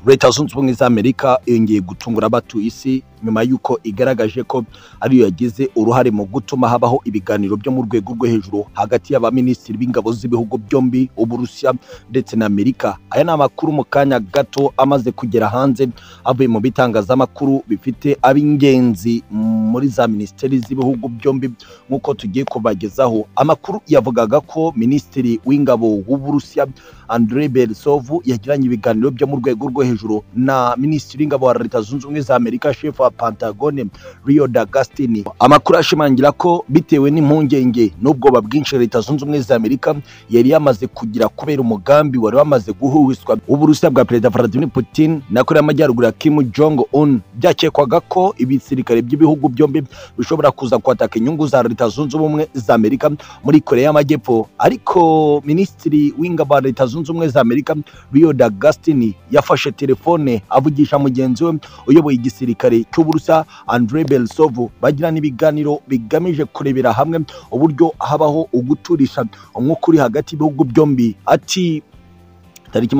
Leta Zunze Ubumwe za Amerika yongeye gutungura abatuye isi nyuma yuko igaragaje ko ariyo yagize uruhare mu gutuma habaho ibiganiro byo mu rwego rwo hejuru hagati y'abaminisitiri b'ingabo z'ibihugu byombi Uburusiya ndetse na Amerika. Aya ni amakuru mu kanya gato amaze kugera hanze avuye mu bitangazamakuru bifite ab'ingenzi muri za minisiteri z'ibihugu byombi nk'uko tugiye kubagezaho. Amakuru yavugaga ko minisitiri w'ingabo w'Uburusiya Andrei Bersov yagiranye ibiganiro byo mu rwego rwo hejuru na minisitiri w'ingabo wa Leta Zunze Ubumwe za Amerika chef wa Pentagon Lloyd Austin. Amakuru ashimangira ko bitewe n'impungenge n'ubwoba bwinshi Leta Zunze Ubumwe za Amerika yari yamaze kugira kubera umugambi wari wamaze guhuhwiswa Uburusiya bwa Perezida Vladimir Putin na Korea y'Amajyaruguru ya Kim Jong Un, byakekwaga ko ibisirikare by'ibihugu byombi bishobora kuza kwataka inyungu za Leta Zunze Ubumwe za Amerika muri Korea y'Amajyepfo. Ariko minisitiri w'ingabo wa Leta Zunze Ubumwe za Amerika Lloyd Austin yafashe telefone avugisha mugenzi we uyoboye igisirikare cy'Uburusiya Andrei Bersov, bagirana ibiganiro bigamije kurebera hamwe uburyo habaho uguturisha umwuka uri hagati y'ibihugu byombi. Ati tariki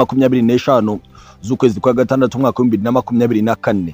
25 z'ukwezi kwa gatandatu umwaka wa 2024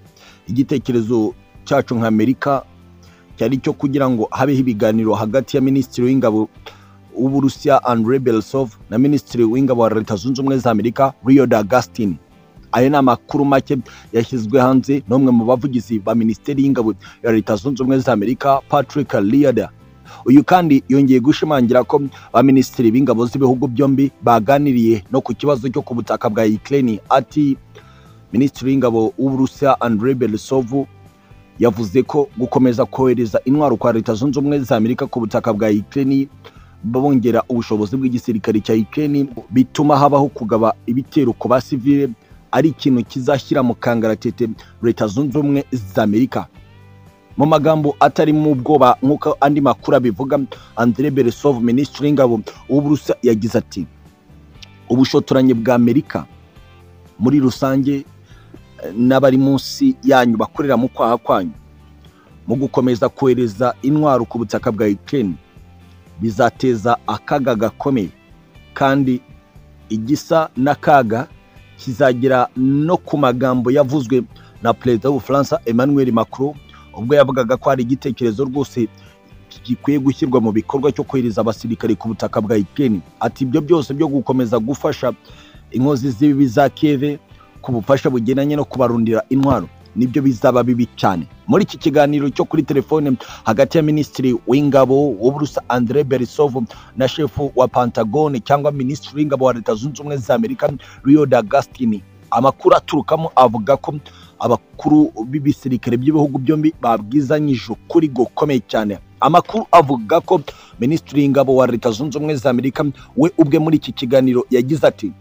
igitekerezo cyacu nka Amerika cyari cyo kugira ngo habeho ibiganiro hagati ya minisitiri w'ingabo w'Uburusiya Andrei Bersov na minisitiri w'ingabo wa Leta Zunze Ubumwe za Amerika Lloyd Austin. Aya ni amakuru make yashyizwe hanze n'umwe mu bavugizi ba minisiteri y'ingabo ya Leta Zunze Ubumwe za Amerika Patrick Ryder. Uyu kandi yongeye gushimangira ko abaminisitiri b'ingabo z'ibihugu byombi baganiriye no ku kibazo cyo ku butaka bwa Ukraine. Ati minisitiri w'ingabo w'Uburusiya Andrei Bersov yavuze ko gukomeza kohereza intwaro kwa Leta Zunze Ubumwe za Amerika ku butaka bwa Ukraine bongera ubushobozi bw'igisirikare cya Ukraine bituma habaho kugaba ibitero ku basivile ari ikintu kizashyira mu kangaratete Leta Zunze Ubumwe za Amerika. Mu magambo atari mu bwoba nk'uko andi makuru abivuga, Andrei Bersov minisitiri w'ingabo w'Uburusiya yagize ati ubushotoranyi bwa Amerika muri rusange n'abari munsi yanyu bakorera mu kwaha kwanyu mu gukomeza kohereza intwaro ku butaka bwa Ukraine bizateza akaga gakomeye, kandi igisa n'akaga kizagira no ku magambo yavuzwe na Perezida w'Ubufaransa Emmanuel Macron ubwo yavugaga ko ari igitekerezo rwose gikwiye gushyirwa mu bikorwa cyo kohereza abasirikare ku butaka bwa Ukraine. Ati ibyo byose byo gukomeza gufasha inkozi z'ibibi za Kiev ku bufasha bugendanye no kubarundira intwaro nibyo bizaba bibi cyane. Muri iki kiganiro cyo kuri telefone hagati ya minisitiri w'ingabo w'Uburusiya Andrei Bersov na chef wa Pentagon cyangwa minisitiri w'ingabo wa Leta Zunze Ubumwe za Amerika Lloyd Austin, amakuru aturukamo avuga ko abakuru b'ibisirikare by'ibihugu byombi babwizanyije ukuri gukomeye cyane. Amakuru avuga ko minisitiri w'ingabo wa Leta Zunze Ubumwe za Amerika we ubwe muri iki kiganiro yagize ati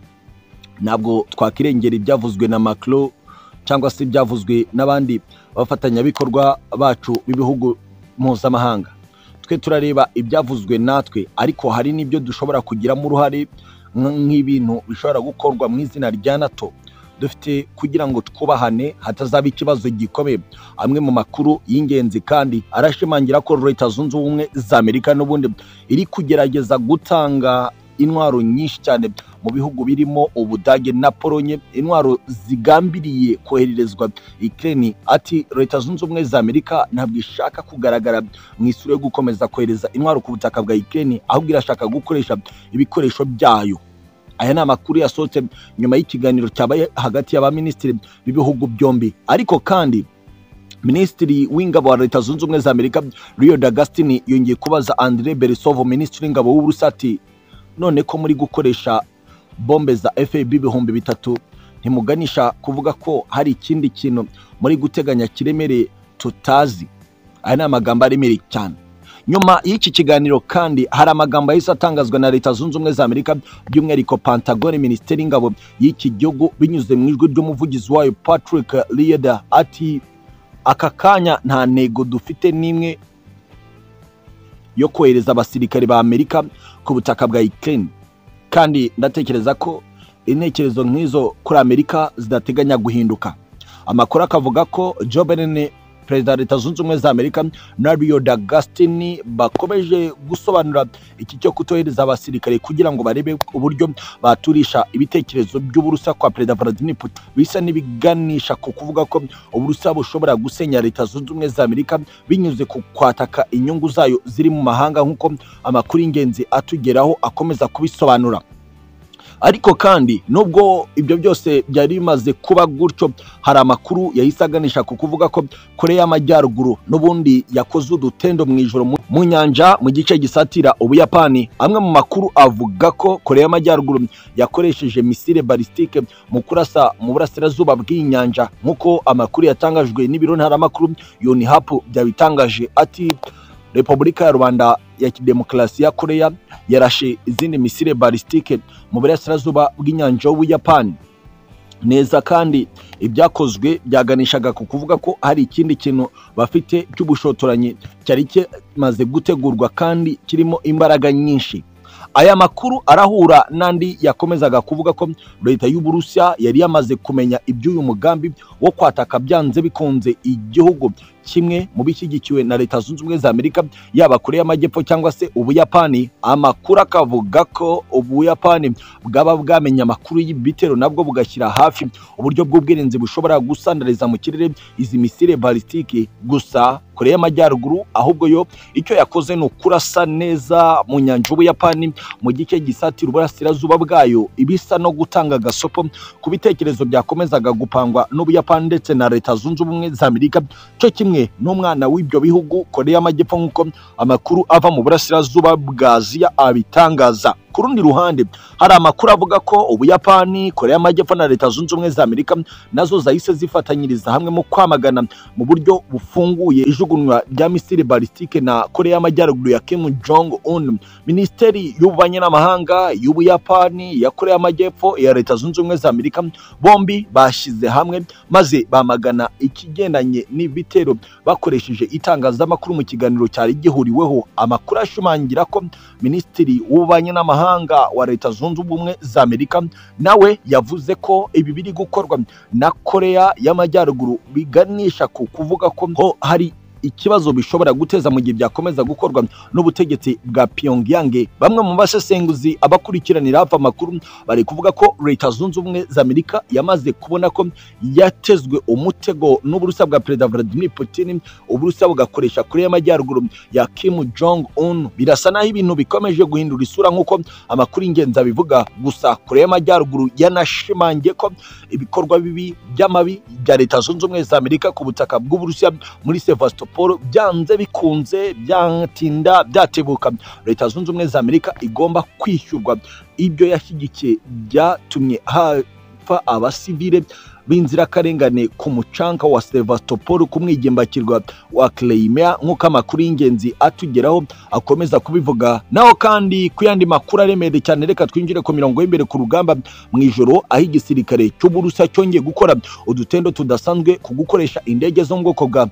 ntabwo twakirengera ibyavuzwe na Macron cyangwa se byavuzwe n'abandi bafatanyabikorwa bacu b'ibihugu mpuzamahanga. Twe turareba ibyavuzwe natwe, ariko hari n'ibyo dushobora kugiramo uruhare nk'ibintu bishobora gukorwa mu izina rya NATO. Dufite kugira ngo twubahane hatazaba ikibazo gikomeye. Amwe mu makuru y'ingenzi kandi arashimangira ko Leta Zunze Ubumwe za Amerika n'ubundi iri kugerageza gutanga intwaro nyinshi cyane mu bihugu birimo Ubudage na Polonye, intwaro zigambiriye kohererezwa Ukraine. Ati Leta Zunze Ubumwe za Amerika ntabwo ishaka kugaragara mu isura yo gukomeza kohereza intwaro ku butaka bwa Ukraine, ahubwo irashaka gukoresha ibikoresho byayo. Aya ni amakuru yasohotse nyuma y'ikiganiro cyabaye hagati y'abaminisitiri b'ibihugu byombi. Ariko kandi minisitiri w'ingabo wa Leta Zunze Ubumwe za Amerika Lloyd Austin yongeye kubaza Andrei Bersov minisitiri w'ingabo w'Uburusiya ati none ko muri gukoresha bombe za FAB 3000 ntimuganisha kuvuga ko hari ikindi kintu muri guteganya kiremereye tutazi? Aya ni amagambo aremereye cyane. Nyuma y'iki kiganiro kandi hari amagambo yahise atangazwa na Leta Zunze Ubumwe za Amerika by'umwihariko Pentagon, minisiteri y'ingabo y'iki gihugu binyuze mu ijwi ry'umuvugizi wayo Patrick Ryder. Ati aka kanya nta ntego dufite n'imwe yo kohereza abasirikare ba Amerika ku butaka bwa Ukraine, kandi ndatekereza ko intekerezo nk'izo kuri Amerika zidateganya guhinduka. Amakuru akavuga ko Joe Biden perezida wa Leta Zunze Ubumwe za Amerika na Rio D'Agostini bakomeje gusobanura iki cyo kutohereza abasirikare kugira ngo barebe uburyo baturisha ibitekerezo by'Uburusiya kwa perezida Vladimir Putin, bisa n'ibiganisha ku kuvuga ko Uburusiya bushobora gusenya Leta Zunze Ubumwe za Amerika binyuze ku kwataka inyungu zayo ziri mu mahanga, nk'uko amakuru y'ingenzi atugeraho akomeza kubisobanura. Ariko kandi nubwo ibyo byose byari bimaze kuba gutyo, hari amakuru yahise aganisha ku kuvuga ko Korea y'Amajyaruguru n'ubundi yakoze udutendo mu ijoro mu nyanja mu gice gisatira Ubuyapani. Amwe mu makuru avuga ko Korea y'Amajyaruguru yakoresheje misile balistike mu kurasa mu burasirazuba bw'inyanja, nk'uko amakuru yatangajwe n'ibiro ntaramakuru Yonhap byabitangaje. Ati Repubulika ya Rwanda ya Demokarasi ya Korea yarashe izindi misile balistike mu burasirazuba bw'inyanja y'Ubuyapani. Neza kandi ibyakozwe byaganishaga ku kuvuga ko hari ikindi kintu bafite cy'ubushotoranyi cyari kimaze gutegurwa kandi kirimo imbaraga nyinshi. Aya makuru arahura nandi yakomezaga kuvuga ko Leta y'Uburusiya yari yamaze kumenya iby'uyu mugambi wo kwataka byanze bikunze igihugu kimwe mu bishyigikiwe na Leta Zunze Ubumwe za Amerika, yaba Korea y'Amajyepfo cyangwa se Ubuyapani. Amakuru akavuga ko Ubuyapani bwaba bwamenya amakuru y'ibitero nabwo bugashyira hafi uburyo bw'ubwirinzi bushobora gusandariza mu kirere izi misile balistike. Gusa Korea y'Amajyaruguru ahubwo yo icyo yakoze ni ukurasa neza mu nyanja y'Ubuyapani mu gice gisatira uburasirazuba bwayo, ibisa no gutanga gasopo ku bitekerezo byakomezaga gupangwa n'Ubuyapani ndetse na Leta Zunze Ubumwe za Amerika, cyo kimwe n'umwana w'ibyo bihugu Korea y'Amajyepfo, nk'uko amakuru ava mu burasirazuba bwa Aziya abitangaza. Ku rundi ruhande hari amakuru avuga ko Ubuyapani, Korea y'Amajyepfo na Leta Zunze Ubumwe za Amerika nazo zahise zifatanyiriza hamwe mu kwamagana mu buryo bufunguye ijugunwa rya misile balistike na Korea y'Amajyaruguru ya Kim Jong Un. Minisiteri y'Ububanyi n'Amahanga y'Ubuyapani, ya Korea y'Amajyepfo, ya Leta Zunze Ubumwe za Amerika bombi bashyize hamwe maze bamagana ikigendanye n'ibitero bakoresheje itangazamakuru mu kiganiro cyari gihuriweho. Amakuru ashimangira ko Minisitiri w'Ububanyi n'Amahanga wa Leta Zunze Ubumwe za Amerika nawe yavuze ko ibi biri gukorwa na Korea y'Amajyaruguru biganisha ku kuvuga ko hari ikibazo bishobora guteza mu gihe byakomeza gukorwa n'ubutegetsi bwa Pyongyang. Bamwe mu basesenguzi abakurikiranira hafi amakuru bari kuvuga ko Leta Zunze Ubumwe za Amerika yamaze kubona ko yatezwe umutego n'Uburusiya bwa perezida Vladimir Putin, Uburusiya bugakoresha Korea y'Amajyaruguru ya Kim Jong Un. Birasa naho ibintu bikomeje guhindura isura nk'uko amakuru y'ingenzi abivuga. Gusa Korea y'Amajyaruguru yanashimangiye ko ibikorwa bibi by'amabi bya Leta Zunze Ubumwe za Amerika ku butaka bw'Uburusiya muri Sevastopol byanze bikunze byatinda byatebuka Leta Zunze Ubumwe za Amerika igomba kwishyurwa ibyo yashyigikiye byatumye hapfa abasivile b'inzirakarengane ku mucanka wa Sevastopol ku mwigimbakirwa wa Crimea, nk'uko amakuru y'ingenzi atugeraho akomeza kubivuga. Naho kandi ku yandi makuru aremereye cyane, reka twinjire ku mirongo y'imbere ku rugamba mu ijoro, aho igisirikare cy'Uburusiya cyongeye gukora udutendo tudasanzwe ku gukoresha indege zo mu bwoko bwa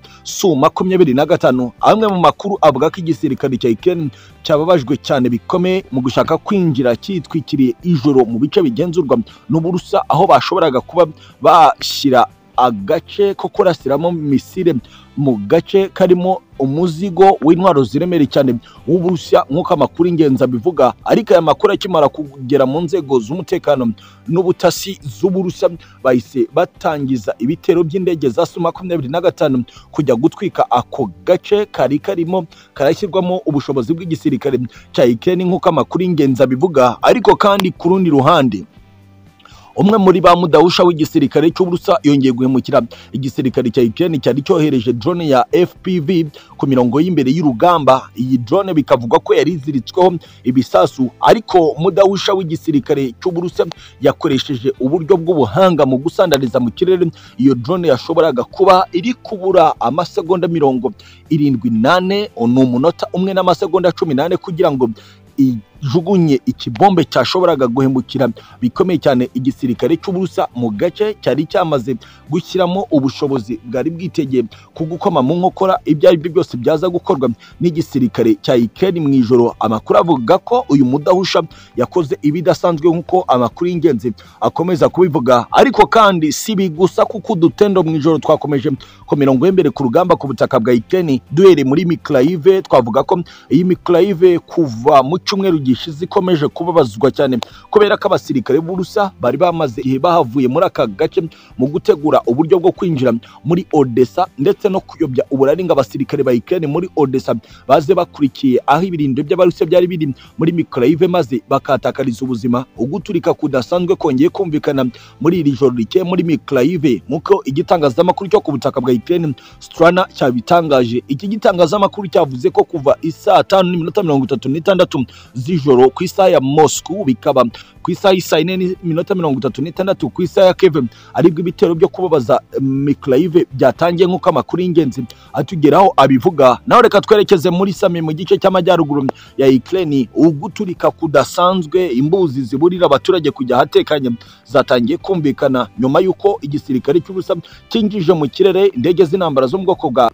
Su-25. Amwe mu makuru avuga ko igisirikare cya Ukraine cyababajwe cyane bikomeye mu gushaka kwinjira cyitwikiriye ijoro mu bice bigenzurwa n'Uburusiya, aho bashoboraga kuba bashyira agace ko kurasiramo misile mu gace karimo umuzigo w'intwaro ziremereye cyane w'Uburusiya, nk'uko amakuru y'ingenzi abivuga. Ariko aya makuru akimara kugera mu nzego z'umutekano n'ubutasi z'Uburusiya, bahise batangiza ibitero by'indege za Su-25 kujya gutwika ako gace kari karimo karashyirwamo ubushobozi bw'igisirikare cya Ukraine, nk'uko amakuru y'ingenzi abivuga. Ariko kandi ku rundi ruhande, umwe muri ba mudahusha w'igisirikare cy'Uburusiya yongeye guhemukira igisirikare cya Ukraine cyari cyohereje drone ya FPV ku mirongo y'imbere y'urugamba. Iyi drone bikavugwa ko yari iziritsweho ibisasu, ariko mudahusha w'igisirikare cy'Uburusiya yakoresheje uburyo bw'ubuhanga mu gusandariza mu kirere. Iyo drone yashoboraga kuba iri kubura amasegonda 78, ni umunota umwe n'amasegonda 18 kugira ngo bajugunye ikibombe cyashoboraga guhemukira bikomeye cyane igisirikare cy'Uburusiya mu gace cyari cyamaze gushyiramo ubushobozi bwari bwitegeye ku gukoma mu nkokora ibyo ari byo byose byaza gukorwa n'igisirikare cya Ukraine mu ijoro. Amakuru avuga ko uyu mudahusha yakoze ibidasanzwe nk'uko amakuru y'ingenzi akomeza kubivuga, ariko kandi si bigusa kuko udutendo mu ijoro twakomeje ku mirongo y'imbere ku rugamba ku butaka bwa Ukraine duhere muri Mykolaiv. Twavuga ko iyi Mykolaiv kuva mu cyumweru gishize ikomeje kubabazwa cyane kubera ko abasirikare b'Uburusiya bari bamaze igihe bahavuye muri aka gace mu gutegura uburyo bwo kwinjira muri Odessa ndetse no kuyobya uburaringa abasirikare ba Ukraine muri Odessa baze bakurikiye aho ibirindiro by'Abarusiya byari biri muri Mykolaiv maze bakatakariza ubuzima. Uguturika kudasanzwe kongeye kumvikana muri iri joro rike muri Mykolaiv nk'uko igitangazamakuru cyo ku butaka bwa Ukraine Strana cyabitangaje. Iki gitangazamakuru cyavuze ko kuva isaa 5:36 z'ijoro ku isaha ya Moscow bikaba ku isaha y'isa 4:36 ku isaha ya Kiev aribwo ibitero byo kubabaza Mykolaiv byatangiye nk'uko amakuru y'ingenzi atugeraho abivuga. Naho reka twerekeze muri Sami mu gice cy'amajyaruguru ya Ukraine. Uguturika kudasanzwe, imbuzi ziburira abaturage kujya hatekanye zatangiye kumvikana nyuma y'uko igisirikare cy'Uburusiya cyinjije mu kirere indege z'intambara zo mu bwoko bwa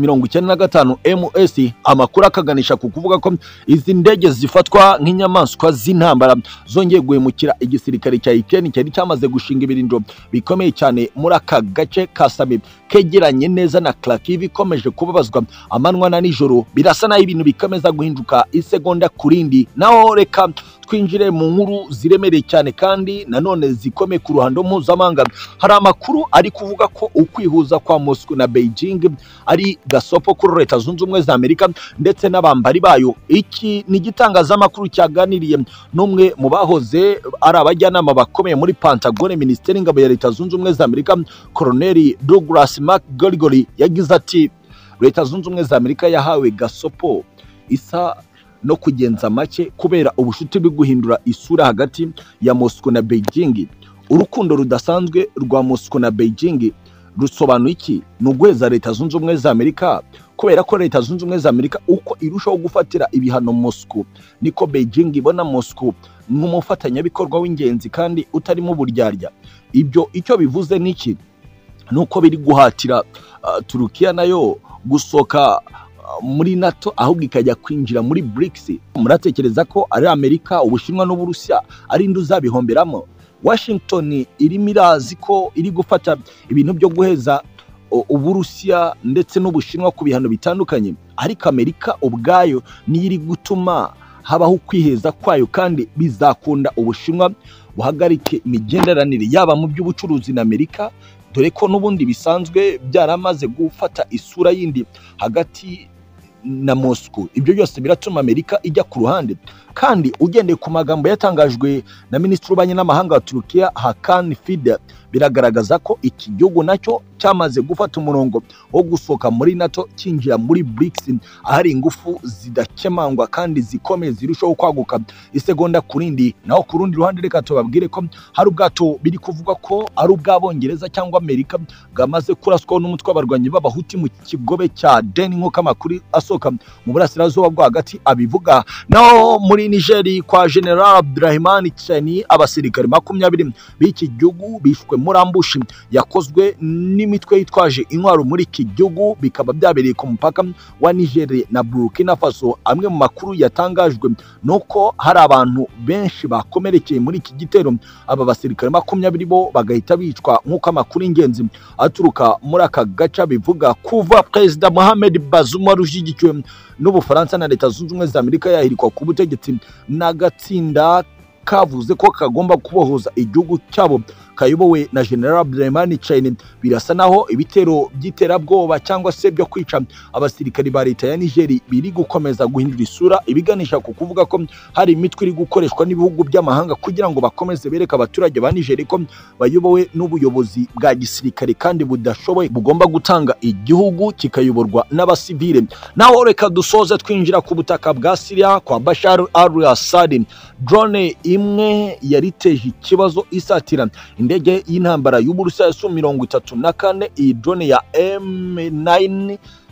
T-95 MS. Amakuru akaganisha ku kuvuga ko izi ndege zifatwa nk'inyamaswa z'intambara zongeye guhemukira igisirikare cya Ukraine cyari cyamaze gushinga ibirindiro bikomeye cyane muri aka gace ka Sami kegeranye neza na Kharkiv ikomeje kubabazwa amanywa na nijoro. Birasa naho ibintu bikomeza guhinduka isegonda kurindi. Naho reka twinjire mu nkuru ziremereye cyane kandi nanone zikomeye ku ruhando mpuzamahanga. Hari amakuru ari kuvuga ko ukwihuza kwa Moscow na Beijing ari gasopo kuri Leta Zunze Ubumwe za Amerika ndetse n'abambari bayo. Iki ni igitangazamakuru cyaganiriye n'umwe mu bahoze ari abajyanama bakomeye muri Pentagon, Minisiteri y'Ingabo ya Leta Zunze Ubumwe za Amerika, Colonel Douglas McGregor yagize ati Leta Zunze Ubumwe za Amerika yahawe gasopo isa no kugenza make kubera ubushuti bwo guhindura isura hagati ya Moscow na Beijing. Urukundo rudasanzwe rwa Moscow na Beijing rusobanuye iki? N'ugweza Leta Zunze Ubumwe za Amerika kubera ko Leta Zunze Ubumwe za Amerika uko irushaho gufatira ibihano Moscow niko Beijing ibona Moscow nk'umufatanyabikorwa w'ingenzi kandi utarimo buryarya. Ibyo icyo bivuze niki? Nuko biri guhatira Turukiya nayo gusoka muri NATO ahubwo ikajya kwinjira muri BRICS. Muratekereza ko ari Amerika, Ubushinwa n'Uburusiya ari nduzabihomberamo? Washington irimo irazi ko iri gufata ibintu byo guheza Uburusiya ndetse n'Ubushinwa ku bihano bitandukanye, ariko Amerika ubwayo niyo iri gutuma habaho kwiheza kwayo kandi bizakunda Ubushinwa buhagarike imigenderanire yaba mu by'ubucuruzi na Amerika, dore ko n'ubundi bisanzwe byaramaze gufata isura yindi hagati na Moscow. Ibyo byose biratuma Amerika ijya ku ruhande, kandi ugendeye ku magambo yatangajwe na Minisitiri w'Ububanyi n'Amahanga wa Turukiya Hakan Fidan, biragaragaza ko iki gihugu nacyo cyamaze gufata umurongo wo gusoka muri NATO kinjira muri BRICS, ahari ingufu zidakemangwa kandi zikomeye zirushaho kwaguka isegonda kurindi. Naho ku rundi ruhande reka tubabwire ko hari ubwato biri kuvuga ko ari ubw'Abongereza cyangwa Amerika bwamaze kuraswaho n'umutwe w'abarwanyi b'Abahuti mu kigobe cya Deni nk'uko amakuru asoka mu burasirazuba bwo hagati abivuga. Naho muri Niger kwa General Abdurrahman Tiani abasirikare 20 b'iki gihugu bishwe muri ambushi yakozwe n'imitwe yitwaje intwaro muri iki gihugu, bikaba byabereye ku mupaka wa Niger na Burkina Faso. Amwe mu makuru yatangajwe nuko hari abantu benshi bakomerekeye muri iki gitero, aba basirikare 20 bo bagahita bicwa nk'uko amakuru y'ingenzi aturuka muri aka gace bivuga. Kuva President Mohamed Bazoum warushyigikiwe n'Ubufaransa na Leta Zunze Ubumwe za Amerika yahirikwa ku butegetsi n'agatsinda kavuze ko kagomba kubohoza igihugu cyabo kayobowe na General Abdurrahman Tiani, birasa naho ibitero by'iterabwoba cyangwa se byo kwica abasirikari ba leta ya Niger biri gukomeza guhindura isura, ibiganisha ku kuvuga ko hari imitwe iri gukoreshwa n'ibihugu by'amahanga kugira ngo bakomeze bereka abaturage ba Niger ko bayobowe n'ubuyobozi bwa gisirikare kandi budashoboye bugomba gutanga igihugu kikayoborwa n'abasivile. Naho reka dusoze twinjira ku butaka bwa Syria kwa Bashar al-Assad. Drone imwe yariteje ikibazo isatira indege y'intambara y'Uburusiya Su-34. Iyi drone ya M9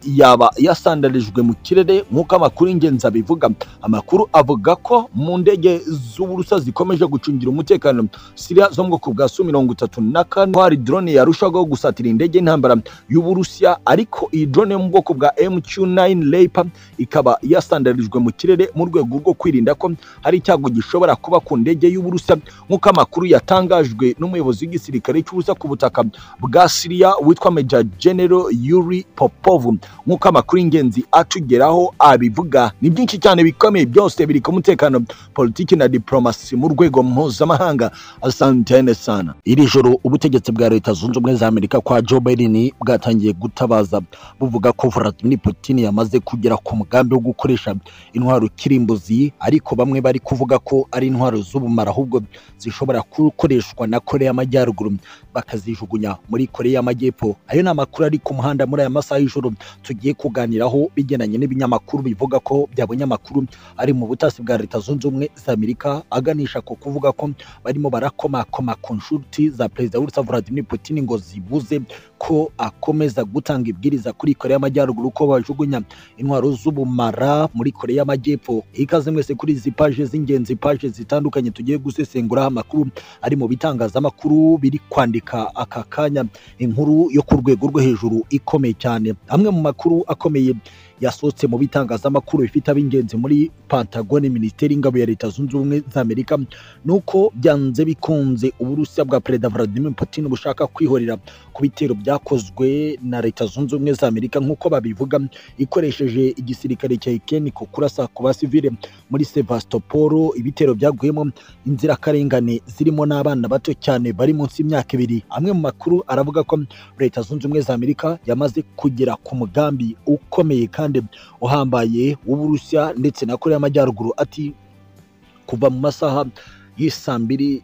yaba yasandarijwe mu kirere nk'uko amakuru y'ingenzi abivuga. Amakuru avuga ko mu ndege z'Uburusiya zikomeje gucungira umutekano Syria zo mu bwoko bwa Su-34 hari drone yarushaho gusatira indege y'intambara y'Uburusiya, ariko iyi drone yo mu bwoko bwa MQ-9 Leopard ikaba yasandarijwe mu kirere mu rwego rwo kwirinda ko hari icyago gishobora kuba ku ndege y'Uburusiya, nk'uko amakuru yatangajwe n'umuyobozi w'igisirikare cy'Uburusiya ku butaka bwa Syria witwa Major General Yuri Popov. Nk'uko amakuru y'ingenzi atugeraho abivuga, ni byinshi cyane bikomeye, byose biri ku mutekano, politiki na diplomasi mu rwego mpuzamahanga. Asantene sana. Iri joro ubutegetsi bwa Leta Zunze Ubumwe za Amerika kwa Joe Biden bwatangiye gutabaza buvuga ko Vladimir Putin yamaze kugera ku mugambi wo gukoresha intwaro kirimbuzi, ariko bamwe bari kuvuga ko ari intwaro z'ubumara ahubwo zishobora gukoreshwa na Korea y'Amajyaruguru bakazijugunya muri Korea y'Amajyepfo. Ayo ni amakuru ari ku muhanda muri aya masaha y'ijoro tugiye kuganiraho bigenanye n'ibinyamakuru bivuga ko byabonye amakuru ari mu butasi bwa Leta Zunze Ubumwe za Amerika aganisha ku kuvuga ko barimo barakomakoma ku nshuti za Perezida w'Uburusiya Vladimir Putin ngo zibuze ko akomeza gutanga ibwiriza kuri Korea y'Amajyaruguru ko bajugunya intwaro z'ubumara muri Korea y'Amajyepfo. Ikaze mwese kuri izi page z'ingenzi, page zitandukanye tugiye gusesengura amakuru ari mu bitangazamakuru biri kwandika aka kanya inkuru yo ku rwego rwo hejuru ikomeye cyane. Amwe mu makuru akomeye yasohotse mu bitangazamakuru bifite ab'ingenzi muri Pentagon, Minisiteri y'Ingabo ya Leta Zunze Ubumwe za Amerika, nuko byanze bikunze Uburusiya bwa Perezida Vladimir Putin bushaka kwihorera ku bitero byakozwe na Leta Zunze Ubumwe za Amerika nk'uko babivuga ikoresheje igisirikare cya Ukraine ku kurasa ku basivile muri Sevastopol. Ibitero byaguyemo inzirakarengane zirimo n'abana bato cyane bari munsi y'imyaka 2. Amwe mu makuru aravuga ko Leta Zunze Ubumwe za Amerika yamaze kugera ku mugambi ukomeye kandi uhambaye w'Uburusiya ndetse na Korea y'Amajyaruguru, ati kuva mu masaha y'isa 2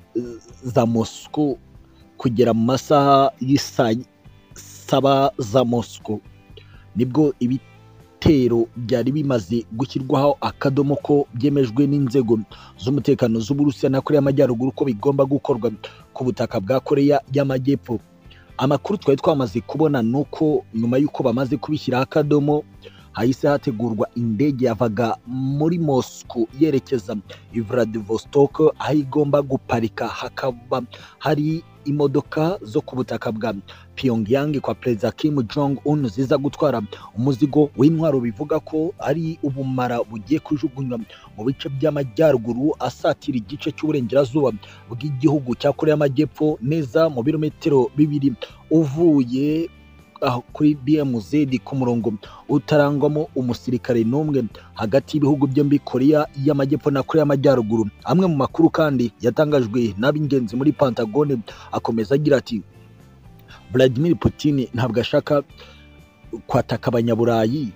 za Moscow kugera mu masaha y'isa 7 za Moscow nibwo ibitero byari bimaze gushyirwaho akadomo ko byemejwe n'inzego z'umutekano z'Uburusiya na Korea y'Amajyaruguru ko bigomba gukorwa ku butaka bwa Korea y'Amajyepfo. Amakuru twari twamaze kubona nuko nyuma y'uko bamaze kubishyira akadomo hahise hategurwa indege yavaga muri Moscow yerekeza i Vladivostok, aho igomba guparika hakaba hari imodoka zo ku butaka bwa Pyongyang kwa Perezida Kim Jong Un ziza gutwara umuzigo w'intwaro bivuga ko ari ubumara bugiye kujugunywa mu bice by'amajyaruguru asatira igice cy'uburengerazuba bw'igihugu cya Korea y'Amajyepfo, neza mu birometero 2 uvuye kuri BMZ ku murongo utarangwamo umusirikare n'umwe hagati y'ibihugu byombi Korea y'Amajyepfo na Korea y'Amajyaruguru. Amwe mu makuru kandi yatangajwe n'ab'ingenzi muri Pentagon akomeza agira ati Vladimir Putin ntabwo ashaka kwataka abanyaburayi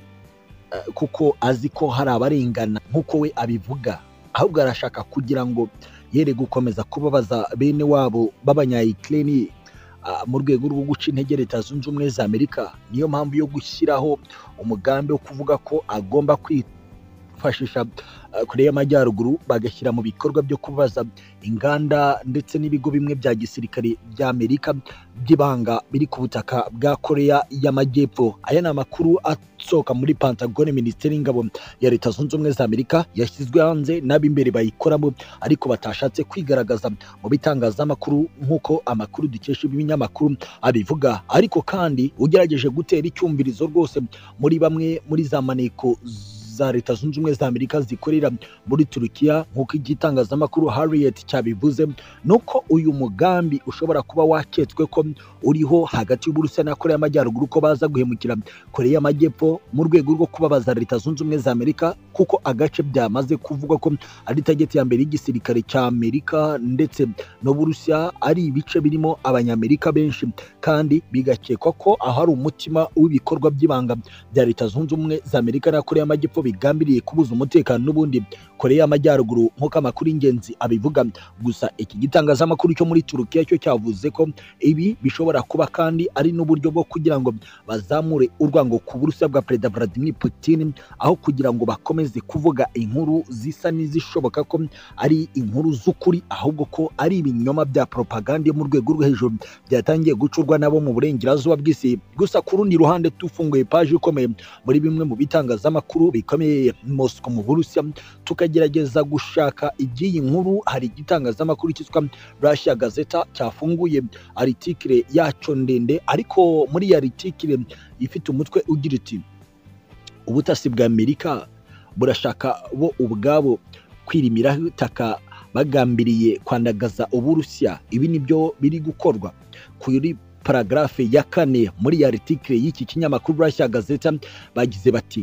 kuko azi ko hari abarengana nk'uko we abivuga, ahubwo arashaka kugira ngo yere gukomeza kubabaza bene wabo b'abanya-Ukraine mu rwego rwo guca intege Leta Zunze Ubumwe za Amerika. Niyo mpamvu yo gushyiraho umugambi wo kuvuga ko agomba kwifashisha Korea y'Amajyaruguru bagashyira mu bikorwa byo kubaza inganda ndetse n'ibigo bimwe bya gisirikare bya Amerika by'ibanga biri ku butaka bwa Korea y'Amajyepfo. Aya ni amakuru asohoka muri Pentagon, Minisiteri y'Ingabo ya Leta Zunze Ubumwe za Amerika, yashyizwe hanze n'ab'imbere bayikoramo ariko batashatse kwigaragaza mu bitangazamakuru nk'uko amakuru dukesha ibinyamakuru abivuga. Ariko kandi ugerageje gutera icyumvirizo rwose muri bamwe muri za maneko za Leta Zunze Ubumwe za Amerika zikorera muri Turukiya nk'uko igitangazamakuru Harriet cyabivuze, nuko uyu mugambi ushobora kuba waketswe ko uriho hagati y'Uburusiya na Korea y'Amajyaruguru ko baza guhemukira Korea y'Amajyepfo mu rwego rwo kubabaza Leta Zunze Ubumwe za Amerika, kuko agace byamaze kuvugwa ko ari target ya mbere y'igisirikare cya Amerika ndetse n'Uburusiya ari ibice birimo abanyamerika benshi, kandi bigakekwa ko aho ari umutima w'ibikorwa by'ibanga bya Leta Zunze Ubumwe za Amerika na Korea y'Amajyepfo bigambiriye kubuza umutekano n'ubundi Korea y'Amajyaruguru nk'uko amakuru y'ingenzi abivuga. Gusa iki gitangazamakuru cyo muri Turukiya cyo cyavuze ko ibi bishobora kuba kandi ari n'uburyo bwo kugira ngo bazamure urwango ku Burusiya bwa Perezida Vladimir Putin, aho kugira ngo bakomeze kuvuga inkuru zisa n'izishoboka ko ari inkuru z'ukuri, ahubwo ko ari ibinyoma bya propaganda yo mu rwego rwo hejuru byatangiye gucurwa nabo mu burengerazuba bw'isi. Gusa ku rundi ruhande tufunguye paji ikomeye muri bimwe mu bitangazamakuru bikomeye Moscow mu Burusiya, tukagerageza gushaka iby'iyi nkuru. Hari igitangazamakuru cyitwa Russia Gazeta cyafunguye article yaco ndende, ariko muri iyi article ifite umutwe ugira iti ubutasi bwa Amerika burashaka bo ubwabo kwirimiraho itaka bagambiriye kwandagaza Uburusiya. Ibi nibyo biri gukorwa. Kuri paragrafe ya 4 muri ya article y'iki kinyamakuru Russia Gazeta bagize bati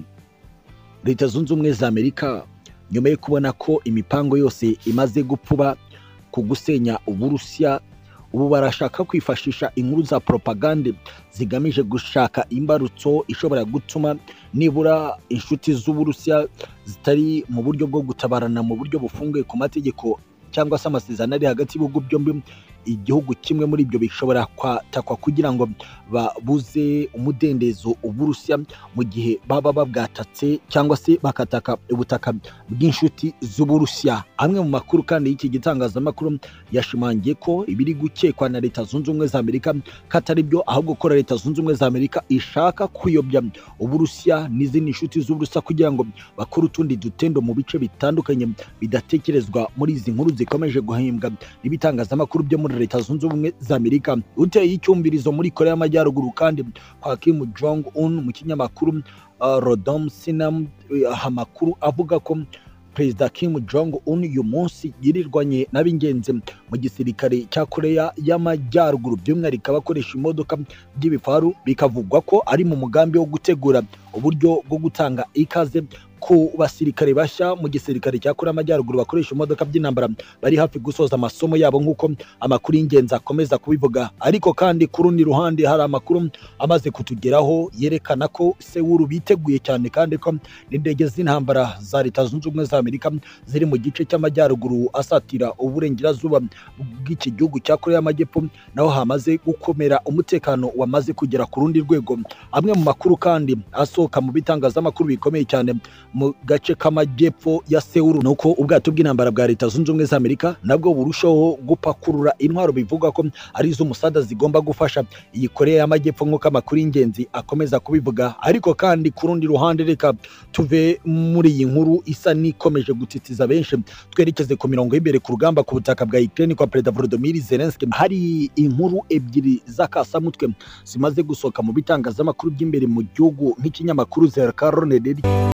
Leta Zunze Ubumwe za Amerika nyuma yo kubona ko imipango yose imaze gupfuba ku gusenya Uburusiya, ubu barashaka kwifashisha inkuru za propaganda zigamije gushaka imbarutso ishobora gutuma nibura inshuti z'Uburusiya zitari mu buryo bwo gutabarana mu buryo bufunguye ku mategeko cyangwa se amasezerano ari hagati y'ibihugu byombi, igihugu kimwe muri ibyo bishobora kwatakwa kugira ngo babuze umudendezo Uburusiya mu gihe baba babwatatse cyangwa se bakataka ubutaka bw'inshuti z'Uburusiya. Amwe mu makuru kandi y'iki gitangazamakuru yashimangiye ko ibiri gukekwa na Leta Zunze Ubumwe za Amerika katari byo, ahubwo ko Leta Zunze Ubumwe za Amerika ishaka kuyobya Uburusiya n'izindi nshuti z'Uburusiya kugira ngo bakore utundi dutendo mu bice bitandukanye bidatekerezwa muri izi nkuru zikomeje guhimbwa n'ibitangazamakuru byo muri Leta Zunze Ubumwe za Amerika. Uteye icyumvirizo muri Korea y'Amajyaruguru kandi kwa Kim Jong Un mu kinyamakuru Rodom Sinam, amakuru avuga ko Perezida Kim Jong Un uyu munsi yirirwanye n'abingenzi mu gisirikare cya Korea y'Amajyaruguru, by'umwihariko abakoresha imodoka by'ibifaru, bikavugwa ko ari mu mugambi wo gutegura uburyo bwo gutanga ikaze ku basirikare bashya mu gisirikare cya Korea y'Amajyaruguru bakoresha imodoka by'intambara bari hafi gusoza amasomo yabo nk'uko amakuru y'ingenzi akomeza kubivuga. Ariko kandi ku rundi ruhande hari amakuru amaze kutugeraho yerekana ko Seoul biteguye cyane kandi ko n'indege z'intambara za Leta Zunze Ubumwe za Amerika ziri mu gice cy'amajyaruguru asatira uburengerazuba bw'iki gihugu cya Korea y'Amajyepfo naho hamaze gukomera, umutekano wamaze kugera ku rundi rwego. Amwe mu makuru kandi asohoka mu bitangazamakuru bikomeye cyane mu gace k'amajyepfo ya Seoul nuko ubwato bw'intambara bwa Leta Zunze Ubumwe za Amerika nabwo burushaho gupakurura intwaro bivuga ko ari zo musada zigomba gufasha iyi Korea y'Amajyepfo nk'uko amakuru y'ingenzi akomeza kubivuga. Ariko kandi ku rundi ruhande reka tuve muri iyi nkuru isa n'ikomeje gutitiza benshi, twerekeze ku mirongo y'imbere ku rugamba ku butaka bwa Ukraine kwa Perezida Volodymyr Zelensky. Hari inkuru ebyiri z'akasamutwe zimaze gusohoka mu bitangazamakuru by'imbere mu gihugu nk'ikinyamakuru Zerkarone